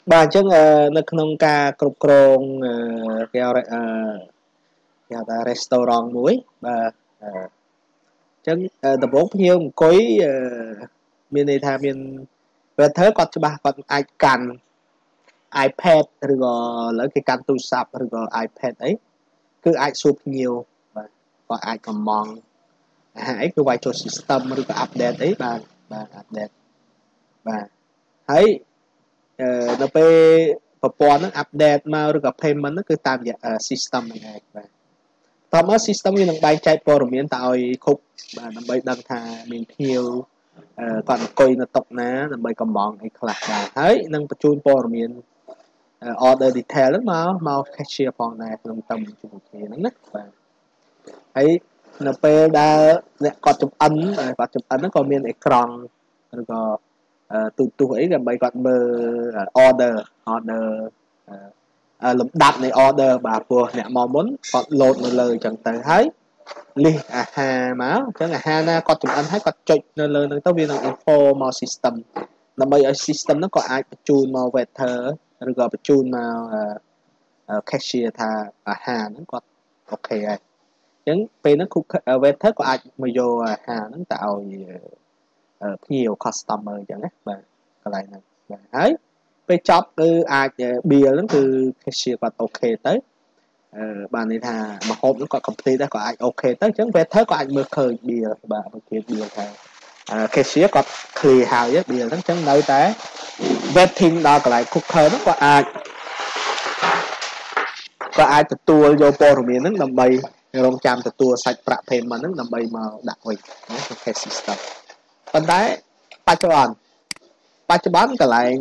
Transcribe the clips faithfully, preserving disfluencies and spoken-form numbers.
បាទអញ្ចឹងនៅក្នុងការគ្រប់គ្រងគេហៅគេហៅថា restaurant មួយបាទអញ្ចឹងដំបូងភ្ញៀវអង្គុយមានន័យថាមាន waiter គាត់ច្បាស់គាត់អាចកាន់ iPad ឬក៏ឥឡូវគេកាន់ទូរស័ព្ទឬក៏ iPad អីគឺអាចសួរភ្ញៀវបាទគាត់អាចកំងអាហារអីគឺវាយចូល system ឬក៏ update អីបាទបាទ update បាទហើយអឺនៅពេលប្រព័ន្ធហ្នឹង update មកឬក៏ payment ហ្នឹងគឺតាមរយៈ system ហ្នឹងឯងបាទតមក system វានឹងបែងចែកព័ត៌មានទៅឲ្យគ្រប់បាទដើម្បីដឹងថាមានភ្ញៀវគាត់អង្គុយនៅតុណាដើម្បីកំងអីខ្លះបាទហើយនឹងបញ្ជូនព័ត៌មាន order detail ហ្នឹងមកមក cashier ផងដែរក្នុងតំជាមួយគ្នាហ្នឹងណាបាទហើយនៅពេលដែលអ្នកគាត់ចំអិនគាត់ចំអិនហ្នឹងក៏មានអេក្រង់ឬក៏ទូទូអីដើម្បីគាត់មើល order order លំដាប់នៃ order បាទព្រោះអ្នកមកមុនគាត់ load នៅលើអញ្ចឹងទៅហើយ list អាហារមកអញ្ចឹងអាហារណាគាត់ចំអិនហើយគាត់ចុចនៅលើហ្នឹងទៅវានឹង info មក system ដើម្បីឲ្យ system ហ្នឹងក៏អាចបញ្ជូនមក waiter ឬក៏បញ្ជូនមក cashier ថាអាហារហ្នឹងគាត់អូខេហើយអញ្ចឹងពេលហ្នឹង waiter ក៏អាចមកយកអាហារហ្នឹងទៅឲ្យភ្ញៀវ customer អញ្ចឹងណាបាទកន្លែងហ្នឹងបាទហើយពេលចប់គឺអាច bill ហ្នឹងគឺ cashier គាត់អូខេទៅអឺបានន័យថាម្ហូបហ្នឹងគាត់ complete ដែរគាត់អាចអូខេទៅអញ្ចឹង waiter ក៏អាចមើលឃើញ bill បាទមើលឃើញ bill ថា cashier គាត់ clear ហើយ bill ហ្នឹងអញ្ចឹងនៅតែ waiting ដល់កន្លែង cooker ហ្នឹងគាត់អាចក៏អាចទទួលយកព័ត៌មានហ្នឹងដើម្បីរងចាំទទួលសាច់ប្រាក់ payment ហ្នឹងដើម្បីមកដាក់វិញណាក្នុង cash system ប៉ុន្តែបច្ចុប្បន្នបច្ចុប្បន្នកន្លែង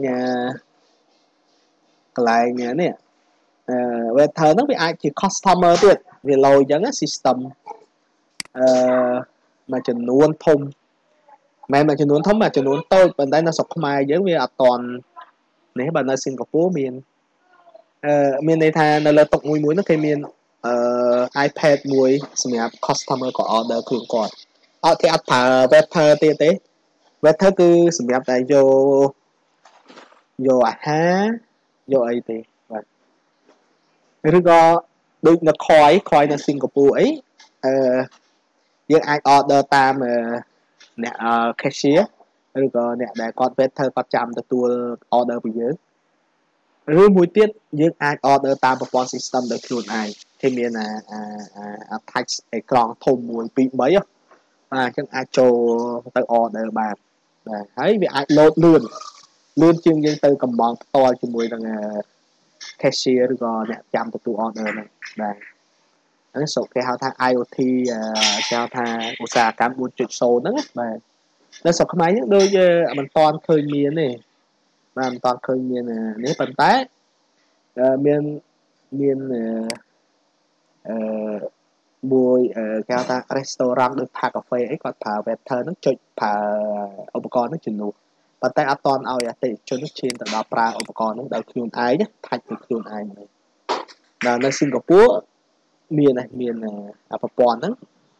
កន្លែងនេះអឺ waiter ហ្នឹងវាអាចជា customer ទៀតវាឡូអញ្ចឹង system អឺមួយចំនួនធំមិនមែនមួយចំនួនធំមួយចំនួនតូចប៉ុន្តែនៅស្រុកខ្មែរយើងវាអត់តន់នេះបើនៅសិង្ហបុរីមានអឺមានន័យថានៅលើតុមួយមួយហ្នឹងគេមានអឺ iPad មួយសម្រាប់ customer ក៏ order ខ្លួនគាត់អត់គេអត់ប្រើ waiter ទៀតទេ waiter គឺសម្រាប់តែយកយកអាហារយកអីទេបាទឬក៏ដូចនៅខយខយនៅសិង្ហបុរីអីអឺយើងអាច order តាមអ្នក cashier ឬក៏អ្នកដែលគាត់ waiter គាត់ចាំទទួល order ពីយើងឬមួយទៀតយើងអាច order តាមប្រព័ន្ធ system ដោយខ្លួនឯងគេមានអាអា touch អេក្រង់ធំមួយពីរបីបាទអញ្ចឹងអាចចូលទៅ order បានបាទហើយវាអាច load លឿនលឿនជាងយើងទៅកំងផ្ទាល់ជាមួយនឹង cashier ឬក៏អ្នកចាំទទួល order ហ្នឹងបាទហ្នឹងសូគេហៅថា IoT គេហៅថាឧស្សាហកម្ម four point oh ហ្នឹងបាទនៅស្រុកខ្មែរយើងដូចមិនតាន់ឃើញមានទេបាទមិនតាន់ឃើញមាននេះប៉ុន្តែមានមានអឺមួយគេហៅថា restaurant ដូច Park Cafe អីគាត់ប្រើ waiter ហ្នឹងចុចប្រើឧបករណ៍ហ្នឹងជំនួសប៉ុន្តែអត់តន់ឲ្យអតិថិជនឈានទៅដល់ប្រើឧបករណ៍ហ្នឹងដោយខ្លួនឯងថាច់ពីខ្លួនឯងទៅដល់នៅសិង្ហបុរីមានមានប្រព័ន្ធហ្នឹង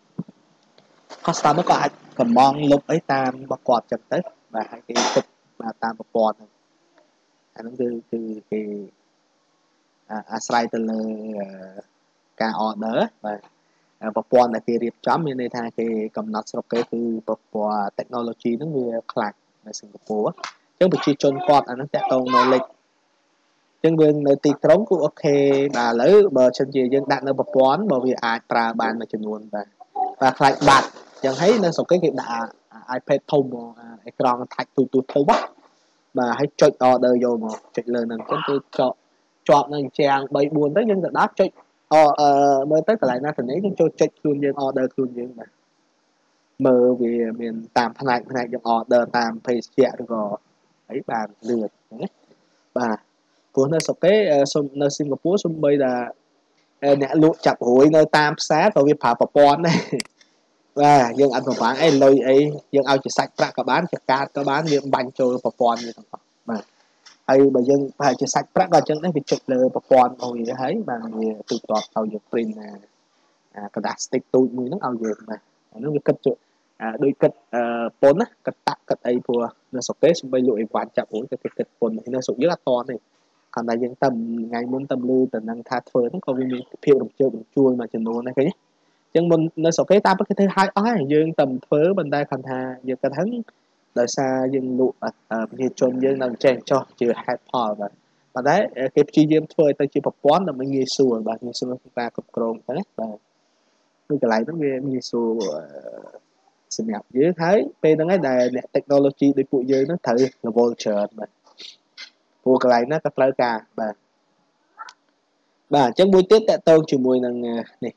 customer ក៏អាចកំងលុបអីតាមរបស់គាត់ចឹងទៅបាទហើយគេគិតបាទតាមប្រព័ន្ធហ្នឹងអាហ្នឹងគឺគឺគេអាស្រ័យទៅលើការ order បាទប្រព័ន្ធដែលគេរៀបចំមានន័យថាគេកំណត់ស្រុកគេគឺប្រព័ន្ធ technology ហ្នឹងវាខ្លាំងនៅសិង្ហបុរីអញ្ចឹងប្រជាជនគាត់អាហ្នឹងតាក់ទង knowledge អញ្ចឹងយើងនៅទីក្រុងគឺអូខេបាទឥឡូវបើសិនជាយើងដាក់នៅប្រព័ន្ធបើវាអាចប្រើបានមួយចំនួនបាទបាទខ្លាចបាត់អញ្ចឹងហើយនៅស្រុកគេគេដាក់ iPad ធំអេក្រង់ថាច់ទូទូធំបាទហើយចុច order យកមកចុចលើហ្នឹងអញ្ចឹងគឺជាប់ជាប់នៅជាង3 4ទៅយើងទៅដល់ចុចអឺមើលទៅកន្លែងណាទៅនេះយើងចូលចុចខ្លួនយើង order ខ្លួនយើងបាទមើលវាមានតាមផ្នែកផ្នែកយើង order តាមភេសជ្ជៈឬក៏អីបានលឿនណាបាទព្រោះនៅស្រុកគេនៅសិង្ហបុរីសំបីតាអ្នកលក់ចាប់រួយនៅតាមផ្សារក៏វាប្រើប្រព័ន្ធដែរបាទយើងអត់ប្រហែលអីលុយអីយើងឲ្យជាសាច់ប្រាក់ក៏បានជាកាតក៏បានវាបាញ់ចូលប្រព័ន្ធវាទាំងអស់បាទហើយបើយើងប្រហែលជាសាច់ប្រាក់ក៏អញ្ចឹងដែរវាចុចលើប្រព័ន្ធរបស់វាហើយបាទវាទូទាត់ឲ្យយើង print អាกระดาษ stick ទូចមួយហ្នឹងឲ្យយើងបាទអានោះវាគិតដោយគិតពន្ធណាគិតតាក់គិតអីព្រោះនៅស្រុកគេសំបីលក់អីវ៉ាន់ចាប់អូនគេគិតពន្ធនៅស្រុកយើងអត់តទេគាត់តែយើងទៅថ្ងៃមុនទៅលឺទៅនឹងថាធ្វើហ្នឹងក៏វាមានភាពរំជើបរំជួលមួយចំនួនដែរឃើញទេអញ្ចឹងមុននៅស្រុកគេតាមពិតគេធ្វើឲ្យអស់ហើយយើងទៅធ្វើប៉ុន្តែគាត់ថាយើងគាត់ហ្នឹងដោយសារយើងលក់ប្រជាជនយើងនៅចេះចោះជាហេតុផលបាទប៉ុន្តែគេព្យាយាមធ្វើឲ្យទៅជាប្រព័ន្ធដើម្បីងាយស្រួលបាទងាយស្រួលក្នុងការគ្រប់គ្រងទៅណាបាទគឺកន្លែងហ្នឹងវាងាយស្រួលសម្រាប់យើងហើយពេលហ្នឹងឯងដែលអ្នក technology ដូចពួកយើងហ្នឹងត្រូវ level ច្រើនបាទព្រោះកន្លែងហ្នឹងក៏ត្រូវការបាទបាទអញ្ចឹងមួយទៀតតកតងជាមួយនឹងនេះ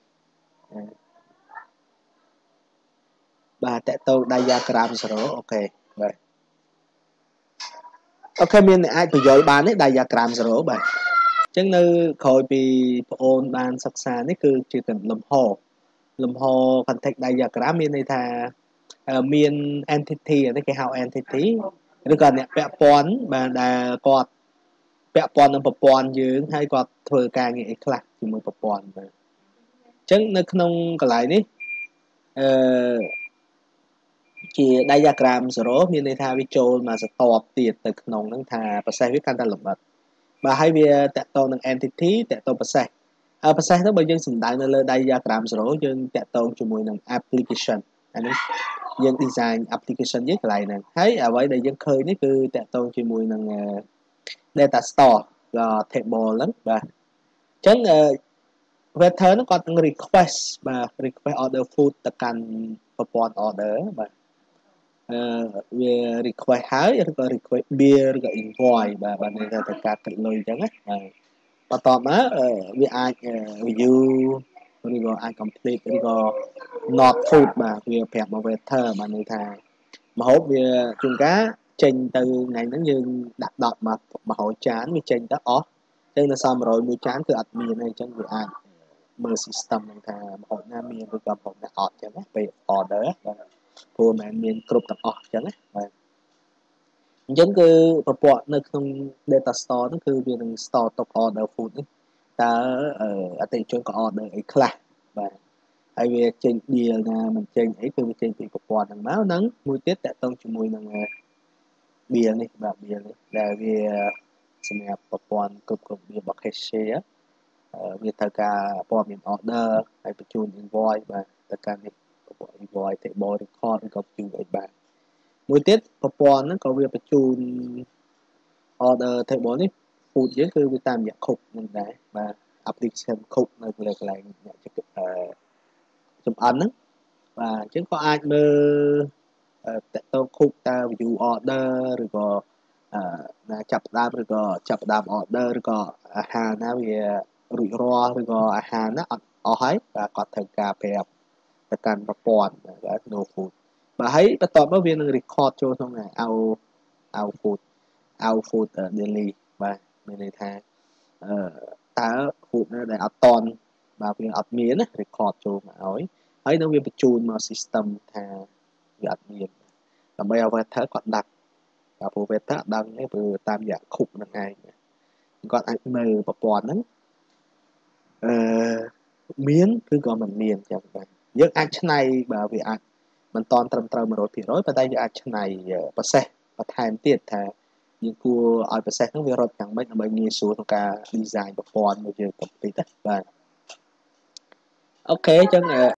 បាទតកតង diagram zero អូខេបាទអូខេមានអ្នកអាចបញ្យល់បានទេ diagram zero បាទអញ្ចឹងនៅក្រោយពីបងអូនបានសិក្សានេះគឺជាលំហលំហ context diagram មានន័យថាមាន entity នេះគេហៅ entity ឬក៏អ្នកពាក់ព័ន្ធបាទដែលគាត់ពាក់ព័ន្ធនឹងប្រព័ន្ធយើងហើយគាត់ធ្វើការងារអីខ្លះជាមួយប្រព័ន្ធបាទអញ្ចឹងនៅក្នុងកន្លែងនេះអឺជា diagram zero មានន័យថាវាចូលមកស្ទាប់ទៀតទៅក្នុងហ្នឹងថា process វាកាន់តែលម្អិតបាទហើយវាតកតងនឹង entity តកតង process ហើយ process ហ្នឹងបើយើងសំដៅនៅលើ diagram zero យើងតកតងជាមួយនឹង application អានេះយើង design application យើងកន្លែងហ្នឹងហើយអ្វីដែលយើងឃើញនេះគឺតកតងជាមួយនឹង data store ក៏ table ហ្នឹងបាទអញ្ចឹង waiter ហ្នឹងគាត់នឹង request បាទ request order food ទៅកាន់ប្រព័ន្ធ order បាទអឺវា request ហើយឬក៏ request bill ឬក៏ invoice បាទបាទន័យថាត្រូវការគិតលុយអញ្ចឹងណាបាទបន្ទាប់មកវាអាច view ឬក៏អាច complete ឬក៏ not food បាទវាប្រាប់មក waiter បាទន័យថាម្ហូបវាជួនកាលចេញទៅថ្ងៃហ្នឹងយើងដាក់ដប់មកមួយរយចានវាចេញទៅអស់អញ្ចឹងនៅសល់មួយរយមួយចានគឺអត់មានទេអញ្ចឹងវាអាចមើល system ហ្នឹងថាម្ហូបណាមានឬក៏ម្ហូបណាអត់អញ្ចឹងណាពេល order បាទព្រោះមិនមានគ្រប់ទាំងអស់អញ្ចឹងណាបាទអញ្ចឹងគឺប្រព័ន្ធនៅក្នុង data store ហ្នឹងគឺវានឹង store ទុក order food នេះតើអតិថិជនក៏ order អីខ្លះបាទហើយវាចេញ deal ណាមិនចេញអីគឺវាចេញពីប្រព័ន្ធហ្នឹងមកហ្នឹងមួយទៀតតកតងជាមួយនឹង bill នេះបាទ bill នេះដែលវាសម្រាប់ប្រព័ន្ធគ្រប់គ្រង bill របស់ cashier វាត្រូវការព័ត៌មាន order ហើយបញ្ជូន invoice បាទទៅកាន់នេះប្រព័ន្ធ invoice table record ឬក៏បញ្ជូនអីបាទមួយទៀតប្រព័ន្ធហ្នឹងក៏វាបញ្ជូន order table នេះ food យើងគឺវាតាមរយៈ cook ហ្នឹងដែរបាទ application cook នៅលើកន្លែងអ្នកចំអិនហ្នឹងបាទអញ្ចឹងក៏អាចមើលតកតង cook តើ view order ឬក៏ណាចាប់ផ្ដើមឬក៏ចាប់ផ្ដើម order ឬក៏អាហារណាវារួចរាល់ឬក៏អាហារណាអត់អស់ហើយបាទគាត់ត្រូវការប្រាប់ទៅកាន់ប្រព័ន្ធបាទ no food បាទហើយបន្ទាប់មកវានឹង record ចូលក្នុង out out food out food daily បាទមានន័យថាអឺតើ food ណាដែលអត់តន់បាទវាអត់មានណា record ចូលមកឲ្យហើយនឹងវាបញ្ជូនមក system ថាវាអត់មានដើម្បីឲ្យ waiter គាត់ដាក់បាទព្រោះ waiter អត់ដឹងទេព្រោះតាមរយៈ cook ហ្នឹងឯងគាត់អាចមើលប្រព័ន្ធហ្នឹងអឺមានឬក៏មិនមានចឹងបាទយើងអាចឆ្នៃបាទវាអាចមិនតន់ត្រឹមត្រូវ one hundred percent ប៉ុន្តែយើងអាចឆ្នៃ process បន្ថែមទៀតថាយើងគួរឲ្យ process ហ្នឹងវារត់យ៉ាងម៉េចដើម្បីងាយស្រួលក្នុងការ design ប្រព័ន្ធរបស់យើង complete ណាបាទអូខេចឹង